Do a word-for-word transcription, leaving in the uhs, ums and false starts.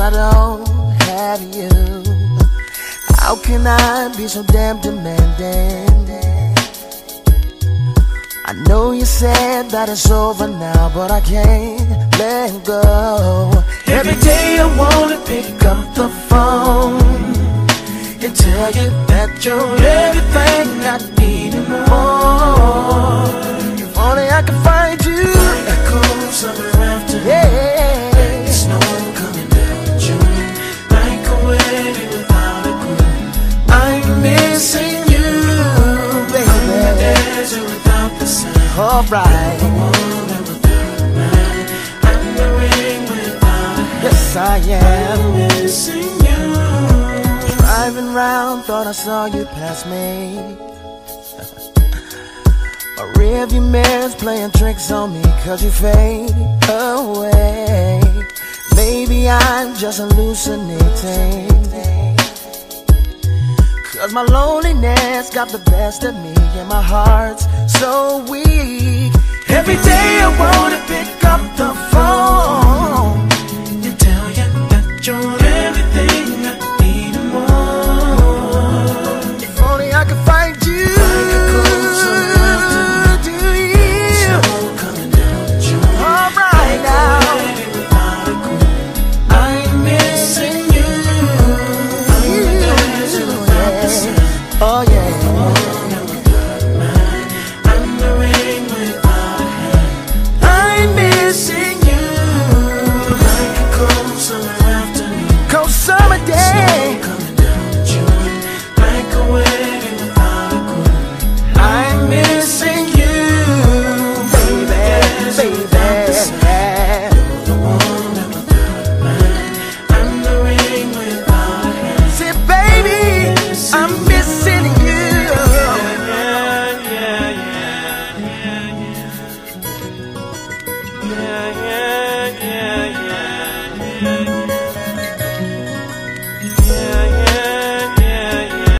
I don't have you. How can I be so damn demanding? I know you said that it's over now, but I can't let go. Every day I wanna pick up the phone and tell you that you're everything I need and more. If only I could find you. Echoes summer after, yeah. Like snow coming down in June, like a wedding without a groom. I'm missing you, baby. I'm the desert without the sun. Alright. The woman without a man. I'm the ring without a hand. Yes, I am. I'm missing you. Driving round, thought I saw you pass me. My rearview mirror's playing tricks on me, cause you fade away. Maybe I'm just hallucinating, cause my loneliness got the best of me and my heart's so weak. Every day I wanna pick up the phone